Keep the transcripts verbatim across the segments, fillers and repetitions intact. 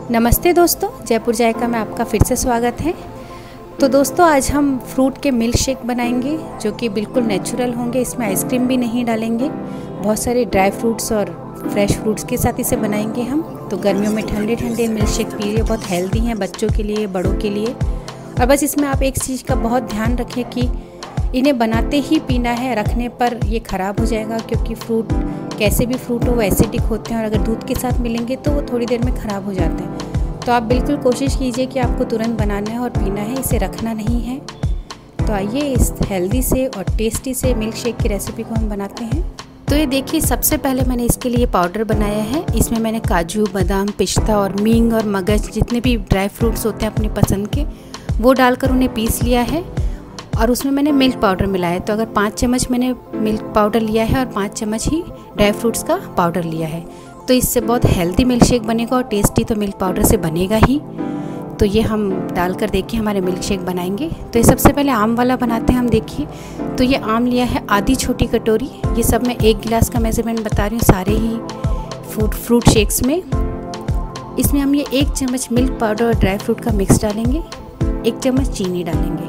नमस्ते दोस्तों, जयपुर जायका में आपका फिर से स्वागत है। तो दोस्तों आज हम फ्रूट के मिल्क शेक बनाएंगे जो कि बिल्कुल नेचुरल होंगे। इसमें आइसक्रीम भी नहीं डालेंगे, बहुत सारे ड्राई फ्रूट्स और फ्रेश फ्रूट्स के साथ इसे बनाएंगे हम। तो गर्मियों में ठंडे ठंडे मिल्क शेक पीजिए, बहुत हेल्दी हैं बच्चों के लिए, बड़ों के लिए। और बस इसमें आप एक चीज़ का बहुत ध्यान रखें कि इन्हें बनाते ही पीना है, रखने पर ये ख़राब हो जाएगा, क्योंकि फ्रूट कैसे भी फ्रूट हो वो एसिडिक होते हैं और अगर दूध के साथ मिलेंगे तो वो थोड़ी देर में ख़राब हो जाते हैं। तो आप बिल्कुल कोशिश कीजिए कि आपको तुरंत बनाना है और पीना है, इसे रखना नहीं है। तो आइए इस हेल्दी से और टेस्टी से मिल्क शेक की रेसिपी को हम बनाते हैं। तो ये देखिए, सबसे पहले मैंने इसके लिए पाउडर बनाया है। इसमें मैंने काजू, बादाम, पिस्ता और मींग और मगज, जितने भी ड्राई फ्रूट्स होते हैं अपनी पसंद के, वो डालकर उन्हें पीस लिया है और उसमें मैंने मिल्क पाउडर मिलाया है। तो अगर पाँच चम्मच मैंने मिल्क पाउडर लिया है और पाँच चम्मच ही ड्राई फ्रूट्स का पाउडर लिया है, तो इससे बहुत हेल्दी मिल्क शेक बनेगा और टेस्टी तो मिल्क पाउडर से बनेगा ही। तो ये हम डालकर देखिए हमारे मिल्क शेक बनाएंगे। तो ये सबसे पहले आम वाला बनाते हैं हम। देखिए, तो ये आम लिया है आधी छोटी कटोरी। ये सब मैं एक गिलास का मेजरमेंट बता रही हूँ सारे ही फ्रूट फ्रूट शेक्स में। इसमें हम ये एक चम्मच मिल्क पाउडर और ड्राई फ्रूट का मिक्स डालेंगे, एक चम्मच चीनी डालेंगे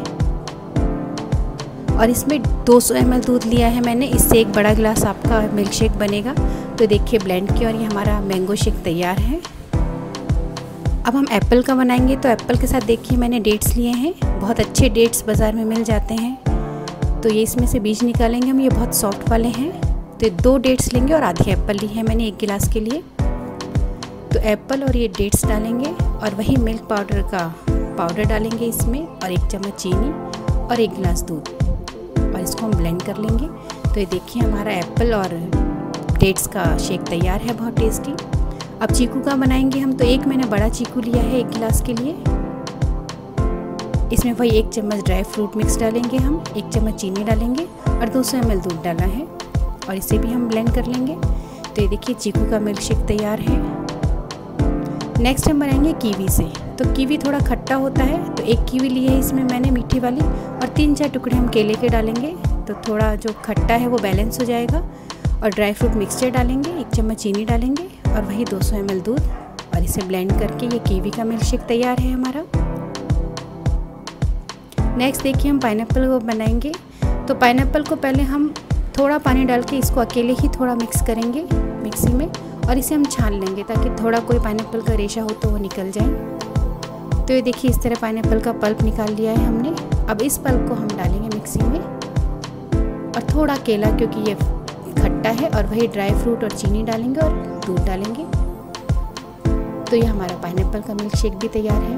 और इसमें दो सौ एम एल दूध लिया है मैंने। इससे एक बड़ा गिलास आपका मिल्क शेक बनेगा। तो देखिए ब्लेंड किया और ये हमारा मैंगो शेक तैयार है। अब हम एप्पल का बनाएंगे। तो एप्पल के साथ देखिए मैंने डेट्स लिए हैं, बहुत अच्छे डेट्स बाज़ार में मिल जाते हैं। तो ये इसमें से बीज निकालेंगे हम, ये बहुत सॉफ्ट वाले हैं। तो दो डेट्स लेंगे और आधी एप्पल ली है मैंने एक गिलास के लिए। तो एप्पल और ये डेट्स डालेंगे और वही मिल्क पाउडर का पाउडर डालेंगे इसमें और एक चम्मच चीनी और एक गिलास दूध और इसको हम ब्लेंड कर लेंगे। तो ये देखिए हमारा एप्पल और डेट्स का शेक तैयार है, बहुत टेस्टी। अब चीकू का बनाएंगे हम। तो एक मैंने बड़ा चीकू लिया है एक गिलास के लिए। इसमें वही एक चम्मच ड्राई फ्रूट मिक्स डालेंगे हम, एक चम्मच चीनी डालेंगे और दो सौ एम एल दूध डाला है और इसे भी हम ब्लेंड कर लेंगे। तो ये देखिए चीकू का मिल्क शेक तैयार है। नेक्स्ट हम बनाएंगे कीवी से। तो कीवी थोड़ा खट्टा होता है, तो एक कीवी ली है इसमें मैंने मीठी वाली और तीन चार टुकड़े हम केले के डालेंगे। तो थोड़ा जो खट्टा है वो बैलेंस हो जाएगा। और ड्राई फ्रूट मिक्सचर डालेंगे, एक चम्मच चीनी डालेंगे और वही दो सौ एम एल दूध और इसे ब्लेंड करके ये कीवी का मिल्क शेक तैयार है हमारा। नेक्स्ट देखिए हम पाइनएप्पल को बनाएंगे। तो पाइनएप्पल को पहले हम थोड़ा पानी डाल के इसको अकेले ही थोड़ा मिक्स करेंगे मिक्सी में और इसे हम छान लेंगे ताकि थोड़ा कोई पाइनएप्पल का रेशा हो तो वो निकल जाए। तो ये देखिए इस तरह पाइनएप्पल का पल्प निकाल लिया है हमने। अब इस पल्प को हम डालेंगे मिक्सी में और थोड़ा केला, क्योंकि ये खट्टा है, और वही ड्राई फ्रूट और चीनी डालेंगे और दूध डालेंगे। तो ये हमारा पाइनएप्पल का मिल्क शेक भी तैयार है।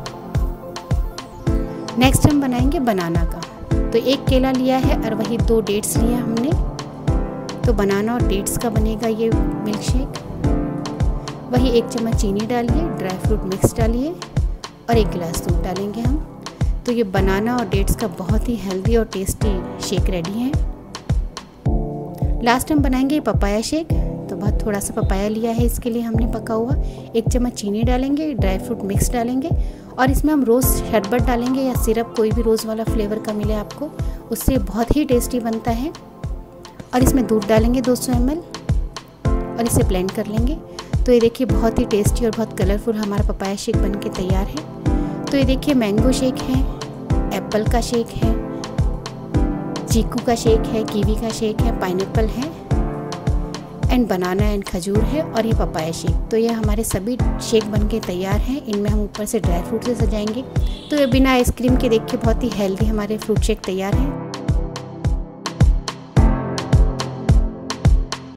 नेक्स्ट हम बनाएंगे बनाना का। तो एक केला लिया है और वही दो डेट्स लिया हमने। तो बनाना और डेट्स का बनेगा ये मिल्क शेक। वही एक चम्मच चीनी डालिए, ड्राई फ्रूट मिक्स डालिए और एक गिलास दूध डालेंगे हम। तो ये बनाना और डेट्स का बहुत ही हेल्दी और टेस्टी शेक रेडी है। लास्ट हम बनाएंगे पपाया शेक। तो बहुत थोड़ा सा पपाया लिया है इसके लिए हमने पका हुआ। एक चम्मच चीनी डालेंगे, ड्राई फ्रूट मिक्स डालेंगे और इसमें हम रोज़ शरबत डालेंगे या सिरप, कोई भी रोज़ वाला फ्लेवर का मिले आपको, उससे बहुत ही टेस्टी बनता है। और इसमें दूध डालेंगे दो सौ एम एल और इसे ब्लेंड कर लेंगे। तो ये देखिए बहुत ही टेस्टी और बहुत कलरफुल हमारा पपाया शेक बन के तैयार है। तो ये देखिए मैंगो शेक है, एप्पल का शेक है, चीकू का शेक है, कीवी का शेक है, पाइनएप्पल है एंड बनाना एंड खजूर है और ये पपाया शेक। तो ये हमारे सभी शेक बन के तैयार हैं। इनमें हम ऊपर से ड्राई फ्रूट से सजाएंगे। तो ये बिना आइसक्रीम के देखिए बहुत ही हेल्दी हमारे फ्रूट शेक तैयार है।